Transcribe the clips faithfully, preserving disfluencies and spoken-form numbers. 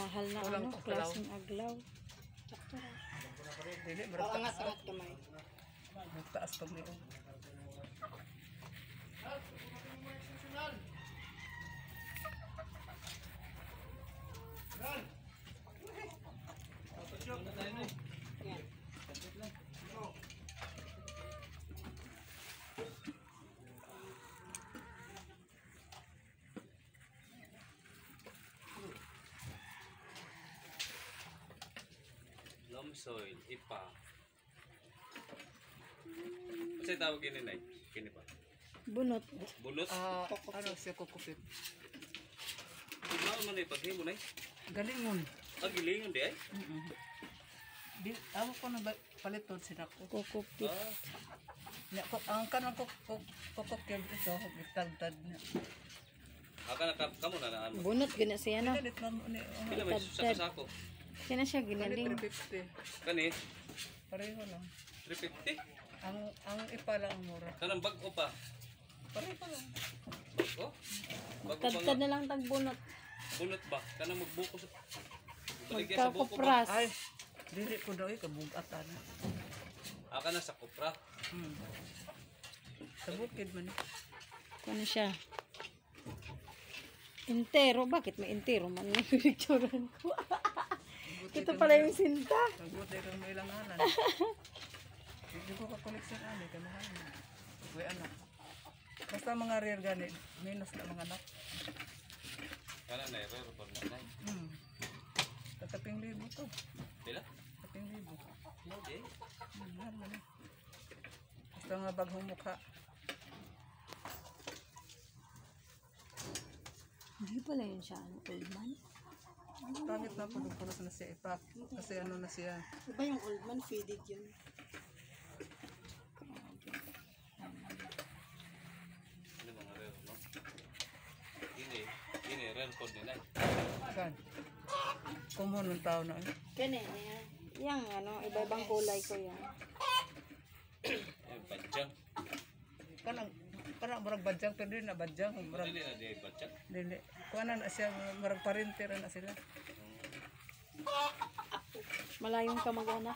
mahal na ano, klaseng aglaw. Dili, O, angat-angat kamay. taas pag niyo. Loam soil, ipa. Kasi tawag gini nay, kini pa. Bunot. Bunot. Ah, ano siya kukupit. Tignan man ay paghimo nay. Galingon. Ah, gilingon di ay. Mm. Di ako ko na paliton sila ko. Kukupit. Ah, Nya ko ang kanang ko kokok kay ito, bitagtad na. aka na kamo na naan. Bunot gina siya na. Galit na mo ni. Pila may sa sako. Sina siya ginaling. three fifty. Kani Pareho lang. three fifty. Ang ang ipala ang mura. Kanang bag-o pa. Pareho lang. Bag-o. Bag-o pa Kadkad nga. na lang tag bunot. Bunot ba? Kanang magbuko sa baligya sa buko ba? Magkakupras. Ay, dili ko daw kabugatan. Aka na sa kupra. Hmm. Sa bukid man. Ano siya? Intero. Bakit may intero man yung picturean ko? Ito pala yung sinta. Mabuti kang may ilanganan. Hindi ko ka-collection ani ka mahal na. Uy anak. Basta mga rare gani, minus na mga anak. Kana na error pa na nay. Hmm. Tataping libo to. Pila? Tataping libo. Mo di. Hmm, mahal man eh. Basta nga baghong mukha. Hindi pala yun siya. Ano, old man? Pangit na po nung pulos na siya ipak. Kasi ano na siya. Iba yung old man, faded yun. Ano mga rare no? Ini, ini rare po ni nay. Saan? Common ng tao na. Eh. Kaya yan. Yang ano, iba-ibang kulay ko yan. Eh badjang. Kanang, kanang marag badyang, pero din na badyang. Marag, Dili na di badjang. dili. Kuha na na siya, marag parintira na sila. Malayong kamag-anak.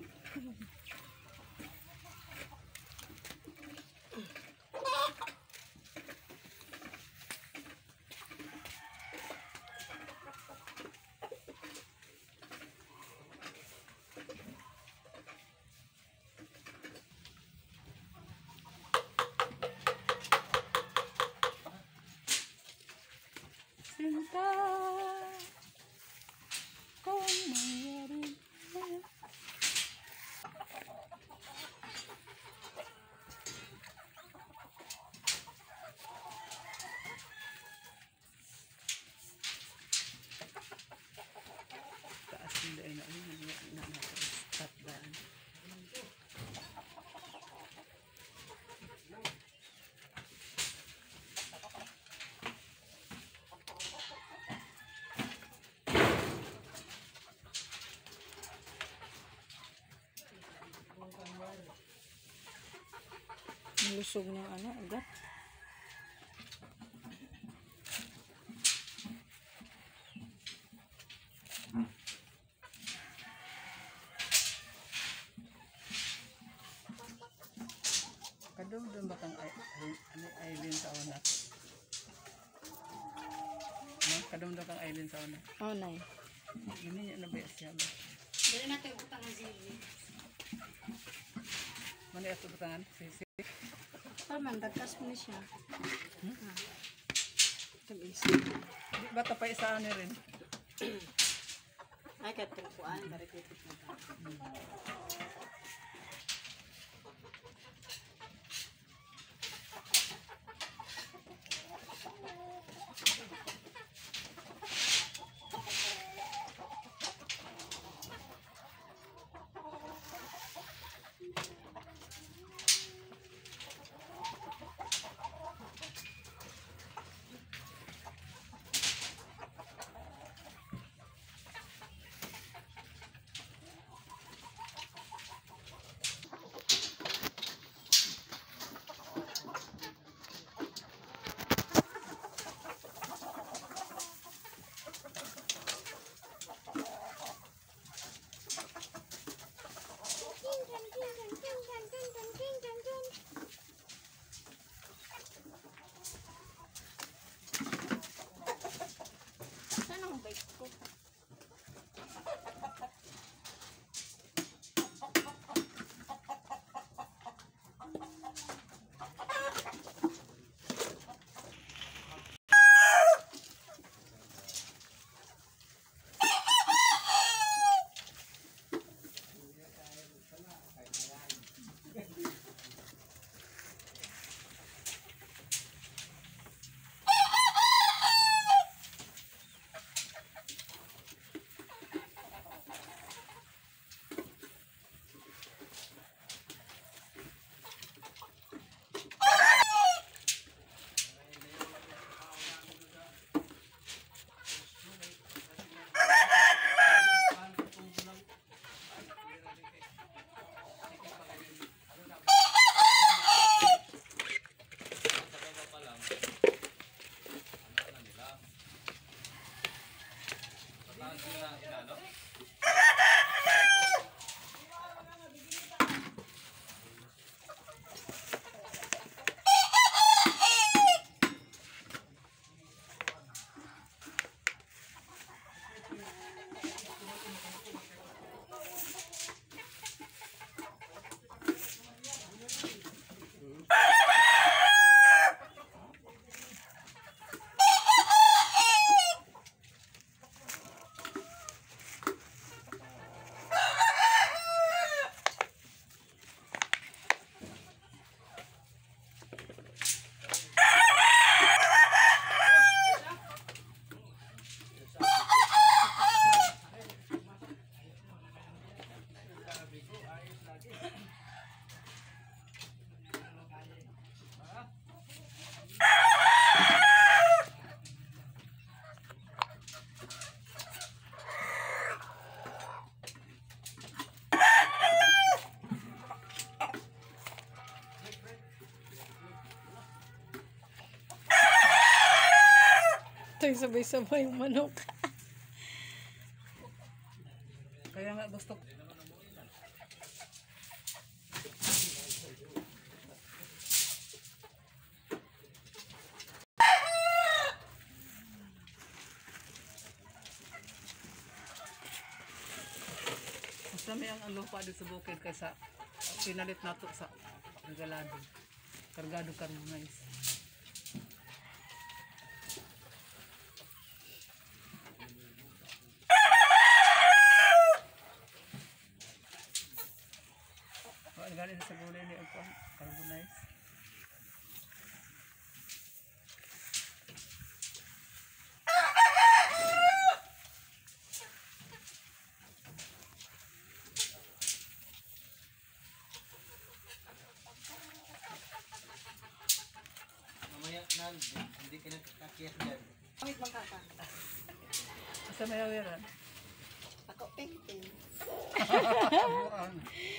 Sinta kung mayroon sa'yo. Taas hindi ay na, na, na, na, stop daan. Lusog ng ano, ugat. Kadong doon ba kang ay, ay, ano, Aileen sa una? No? Kadong doon kang Aileen sa una? Oh, nay. Hindi niya na ba siya ba? Dali natin utang ang zili. Mani ato butangan? Sisi? Tama, dagkas mo na siya. Hmm? Ah. Tag-is. Di ba tapay sa ano rin? Ay, katilpuan. Dari tipit na ta. Ito yung sabay-sabay yung manok. Kaya nga gusto ko. Mas dami ang lupa dito sa bukid kaysa pinalit nato sa regalado. Kargado ka ng mais. Ang galing sa gulay ni ang carbonize. Mamaya na, hindi ka nakakakiyat dyan. Pangit magkaka. Basta may awiran. Ako painting. Buang.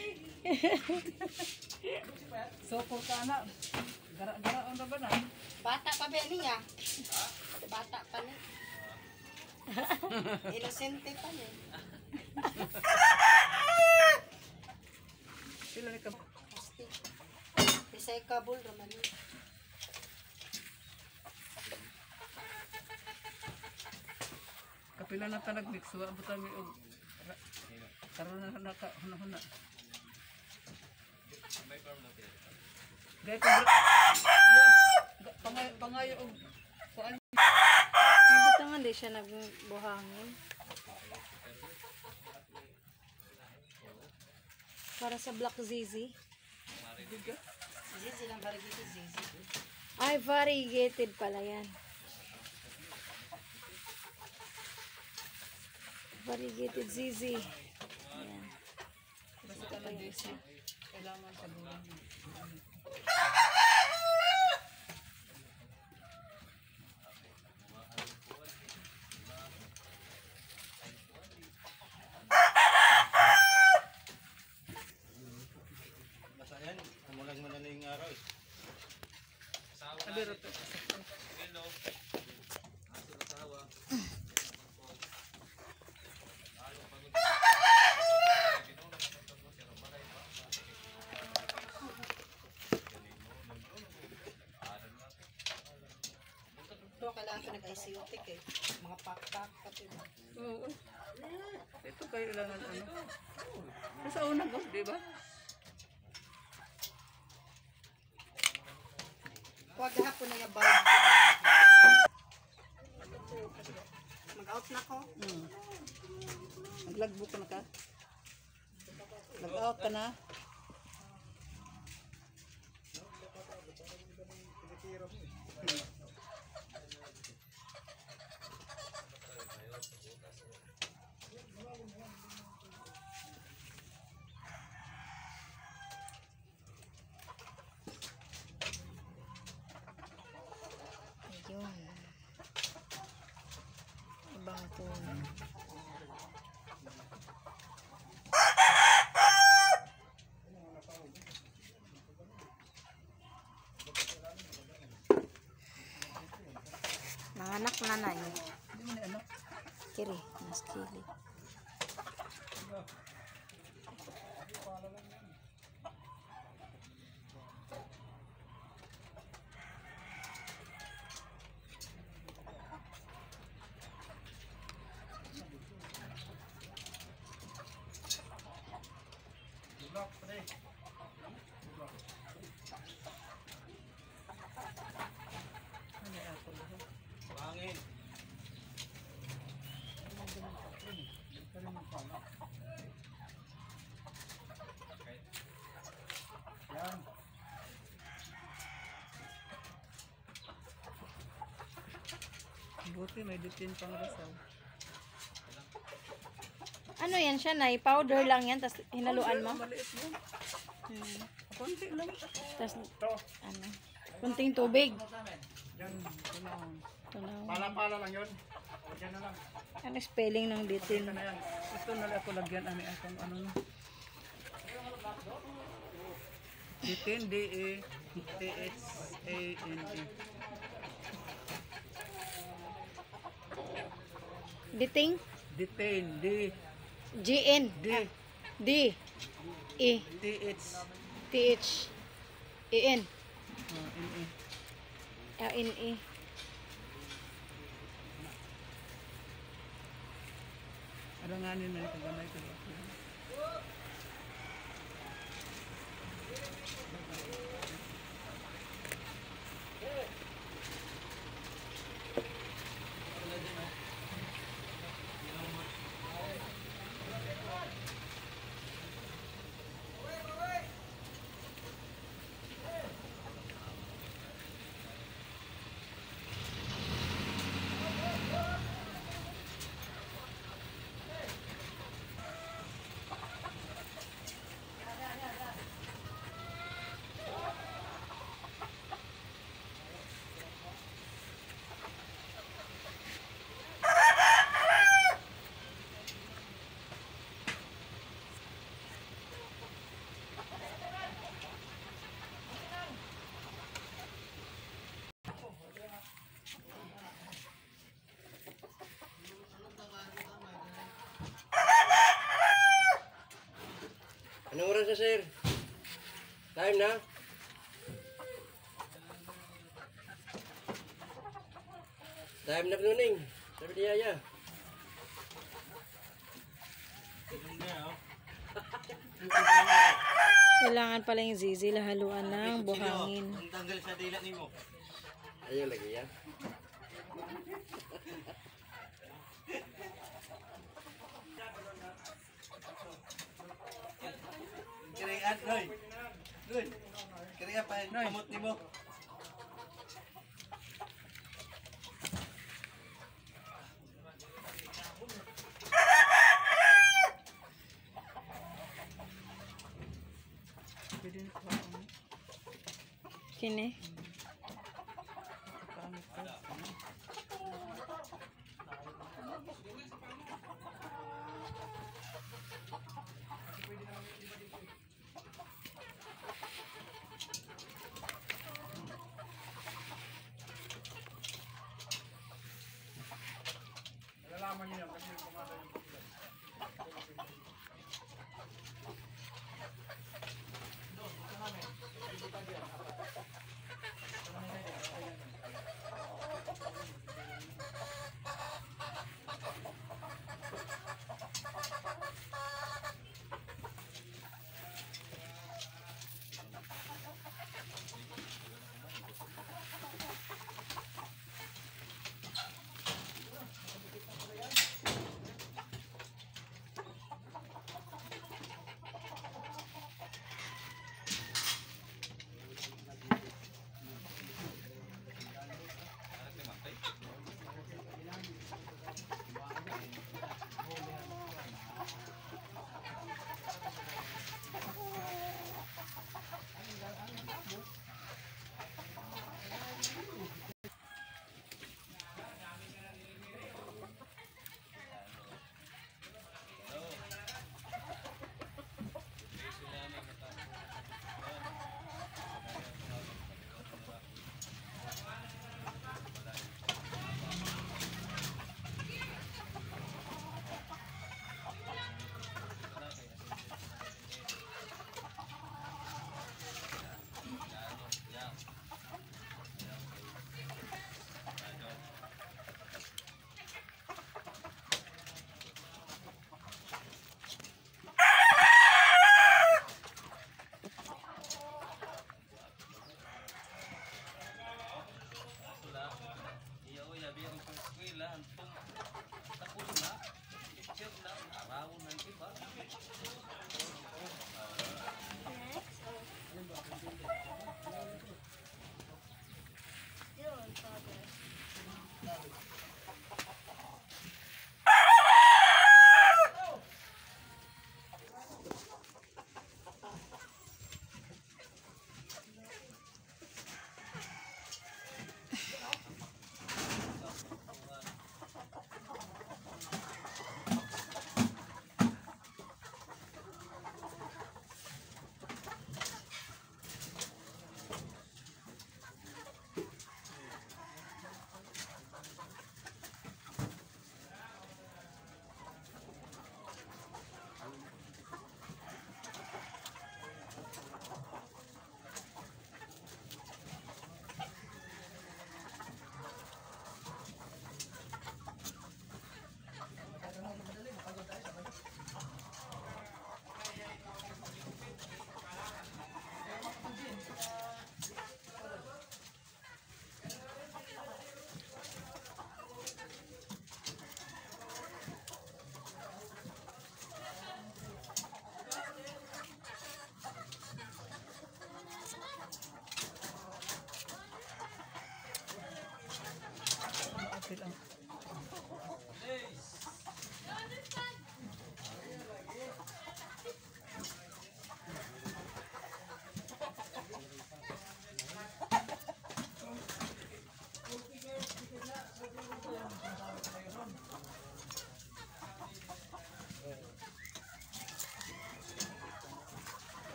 Soko ka na. Gara-gara ang ba na? Bata pa ba niya? Bata pa niya. Inosente pa niya. Sila ni ka. Plastic. Recyclable naman yun. Kapila na tanag mix. Wa buta mi og karon na naka huna-huna. May farm na tayo. Gaya ko. Yeah. Pangay pangayo og kuan. Nabutangan di siya nagbuhangin. Para sa Black Zizi. Zizi lang variegated Zizi. Ay, variegated pala yan. Variegated Zizi. Ayan. Basta ka lang desi. Kailangan sa buwan. Basta yan, umulang mo na na yung araw eh. Asawa na. Sabi roto. Hello. Aso na asawa. Ito, kailangan ko nag-isiotic eh. Mga pak-pak pati ba? Oo. Ito kayo ilangan ano. Sa unang go, di ba? Huwag hapon na yung bawang. Mag-out na ko. Hmm. Naglagbo ka na ka? Lag-out ka na? Ayun. Ibang puno. Nanganak na na yun. Hindi mo na ano? Kiri, mas kili. Ano yung apple? Buhangin. Yan. Buti may dutin pang rasaw. Ano yan siya, Nay? Powder lang yan, tapos hinaluan mo? Maliit mo. Hmm. Konti lang. Tapos, ano, kunting tubig. Yan. Ito na. Ito na. Pala-pala lang yun. Diyan na lang. Ano spelling ng ditin? Ito na yan. Ito na lang ako lagyan. Ano itong ano na. Ditin. D E T H A N E. Diting. Detain. D. G N. D. D. E. T. H. T H. E N. Uh, N. E. L N E. Aranganin na ito. Ganay ito. Anong oras na, sir? Time na? Time na kuning. Sabi ni Yaya. Kailangan pala yung zizil haluan ng buhangin. Ang tanggal sa dila nimo. Ayaw lagi yan. Kirian, Noy. Noy. Kirian pa kamot nimo. Pwede na kuha ko. Kini. Pangit ko.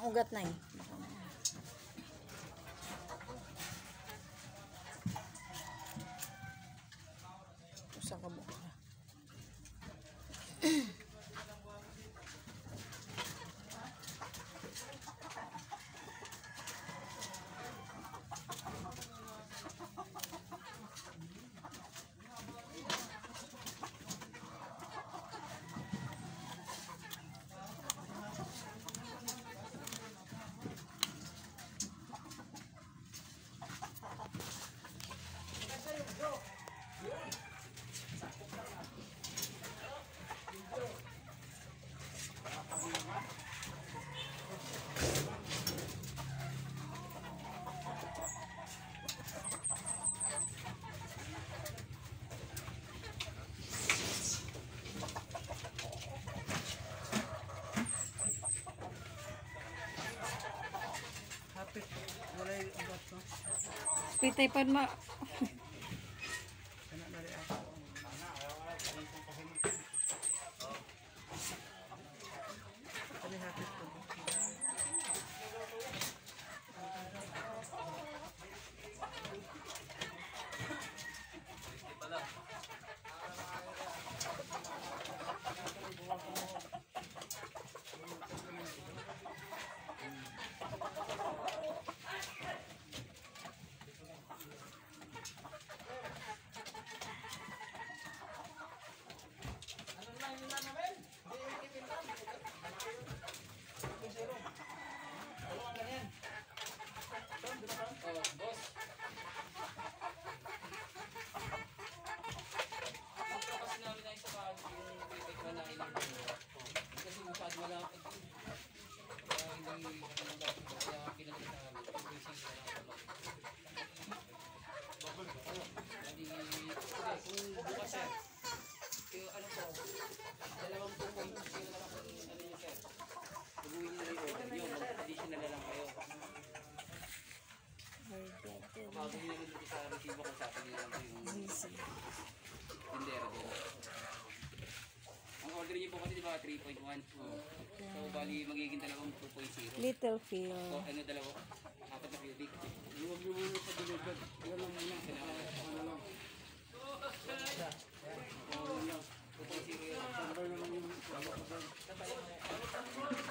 ang ugat na eh. Baka na. Usa ka buka. Hapit. Wala yung ugat no. Pitay pa ma. Kana na rin ako. Kani hapit ko. Ang order niyo po kasi di ba three point one? So bali magiging dalawang two point zero. Little feel. So ano dalawa? Apat na cubic. Huwag niyo muna sa deliver. Yan lang muna. Kailangan ano lang. two point zero yun.